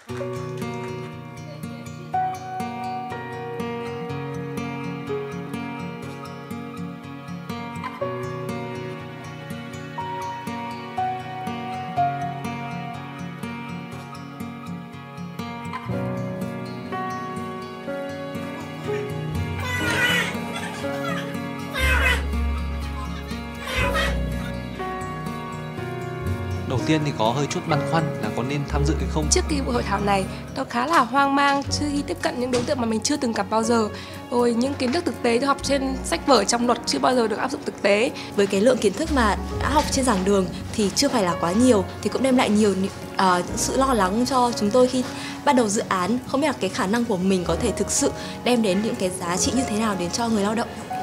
Đầu tiên thì có hơi chút băn khoăn là có nên tham dự hay không. Trước cái buổi hội thảo này, tôi khá là hoang mang khi tiếp cận những đối tượng mà mình chưa từng gặp bao giờ. Rồi những kiến thức thực tế tôi học trên sách vở trong luật chưa bao giờ được áp dụng thực tế. Với cái lượng kiến thức mà đã học trên giảng đường thì chưa phải là quá nhiều, thì cũng đem lại nhiều sự lo lắng cho chúng tôi khi bắt đầu dự án. Không biết là cái khả năng của mình có thể thực sự đem đến những cái giá trị như thế nào đến cho người lao động.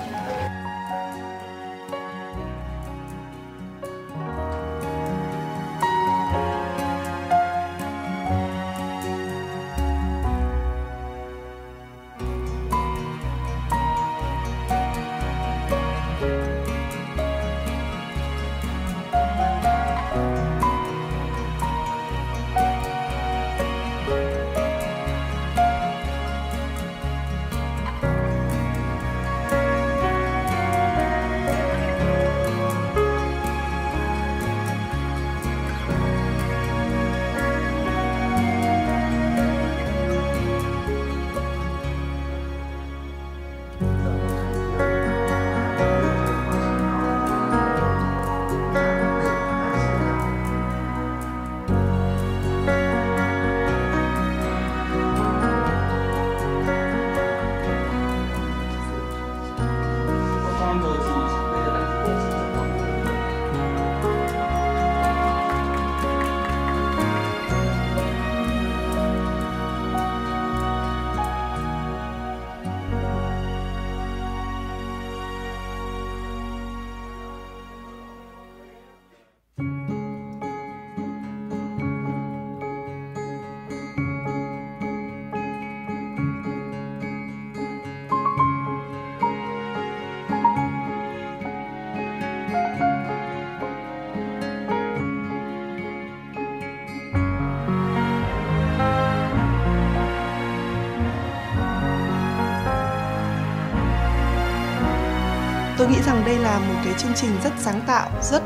Tôi nghĩ rằng đây là một cái chương trình rất sáng tạo, rất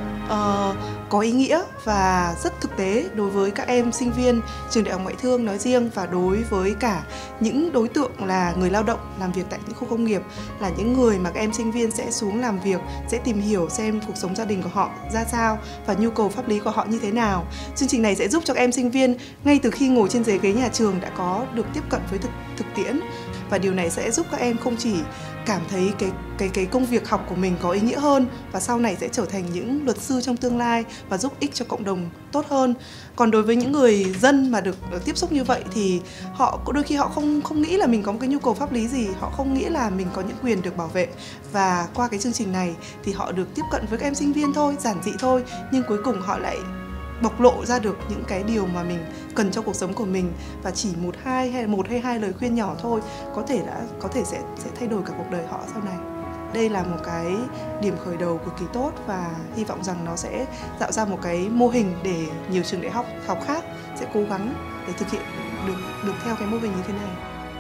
có ý nghĩa và rất thực tế đối với các em sinh viên trường Đại học Ngoại thương nói riêng và đối với cả những đối tượng là người lao động làm việc tại những khu công nghiệp, là những người mà các em sinh viên sẽ xuống làm việc, sẽ tìm hiểu xem cuộc sống gia đình của họ ra sao và nhu cầu pháp lý của họ như thế nào. Chương trình này sẽ giúp cho các em sinh viên ngay từ khi ngồi trên ghế nhà trường đã có được tiếp cận với thực tiễn, và điều này sẽ giúp các em không chỉ cảm thấy cái công việc học của mình có ý nghĩa hơn và sau này sẽ trở thành những luật sư trong tương lai và giúp ích cho cộng đồng tốt hơn. Còn đối với những người dân mà được tiếp xúc như vậy thì họ đôi khi họ không nghĩ là mình có một cái nhu cầu pháp lý gì, họ không nghĩ là mình có những quyền được bảo vệ, và qua cái chương trình này thì họ được tiếp cận với các em sinh viên thôi, giản dị thôi, nhưng cuối cùng họ lại bộc lộ ra được những cái điều mà mình cần cho cuộc sống của mình, và chỉ một hay hai lời khuyên nhỏ thôi có thể sẽ thay đổi cả cuộc đời họ sau này. Đây là một cái điểm khởi đầu cực kỳ tốt và hy vọng rằng nó sẽ tạo ra một cái mô hình để nhiều trường đại học khác sẽ cố gắng để thực hiện được theo cái mô hình như thế này.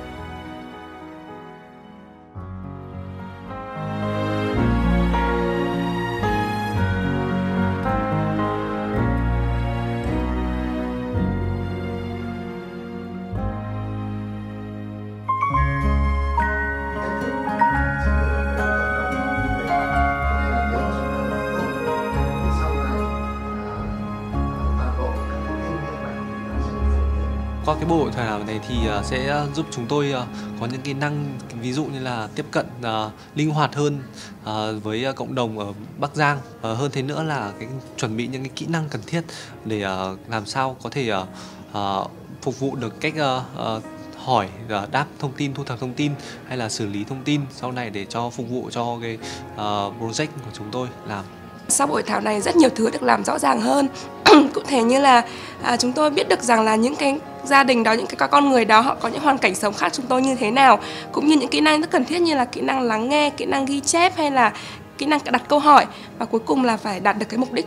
Qua cái buổi hội thảo này thì sẽ giúp chúng tôi có những kỹ năng, ví dụ như là tiếp cận linh hoạt hơn với cộng đồng ở Bắc Giang, hơn thế nữa là chuẩn bị những cái kỹ năng cần thiết để làm sao có thể phục vụ được cách hỏi, đáp thông tin, thu thập thông tin hay là xử lý thông tin sau này để cho phục vụ cho cái project của chúng tôi làm. Sau buổi thảo này rất nhiều thứ được làm rõ ràng hơn. Cụ thể như là chúng tôi biết được rằng là những cái gia đình đó, những cái con người đó họ có những hoàn cảnh sống khác chúng tôi như thế nào, cũng như những kỹ năng rất cần thiết như là kỹ năng lắng nghe, kỹ năng ghi chép hay là kỹ năng đặt câu hỏi, và cuối cùng là phải đạt được cái mục đích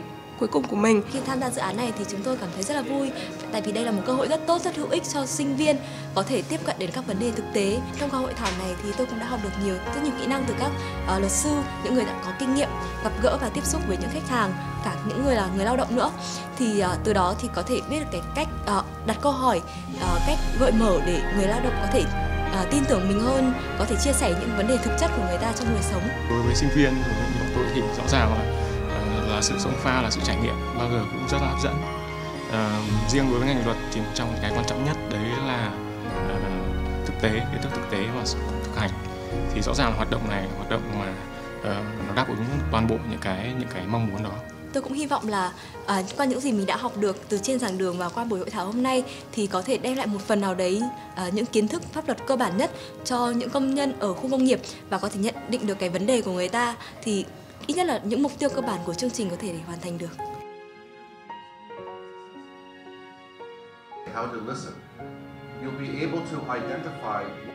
cuối cùng của mình. Khi tham gia dự án này thì chúng tôi cảm thấy rất là vui, tại vì đây là một cơ hội rất tốt, rất hữu ích cho sinh viên có thể tiếp cận đến các vấn đề thực tế. Trong các hội thảo này thì tôi cũng đã học được rất nhiều kỹ năng từ các luật sư, những người đã có kinh nghiệm gặp gỡ và tiếp xúc với những khách hàng, cả những người là người lao động nữa. Thì từ đó thì có thể biết được cái cách đặt câu hỏi, cách gợi mở để người lao động có thể tin tưởng mình hơn, có thể chia sẻ những vấn đề thực chất của người ta trong đời sống. Đối với sinh viên của bọn tôi thì rõ ràng là sự xông pha, là sự trải nghiệm bao giờ cũng rất là hấp dẫn. Riêng đối với ngành luật thì một trong cái quan trọng nhất đấy là thực tế, kiến thức thực tế và thực hành. Thì rõ ràng hoạt động này là hoạt động mà nó đáp ứng toàn bộ những cái mong muốn đó. Tôi cũng hy vọng là qua những gì mình đã học được từ trên giảng đường và qua buổi hội thảo hôm nay thì có thể đem lại một phần nào đấy những kiến thức pháp luật cơ bản nhất cho những công nhân ở khu công nghiệp và có thể nhận định được cái vấn đề của người ta, thì ít nhất là những mục tiêu cơ bản của chương trình có thể để hoàn thành được. How to listen. You'll be able to identify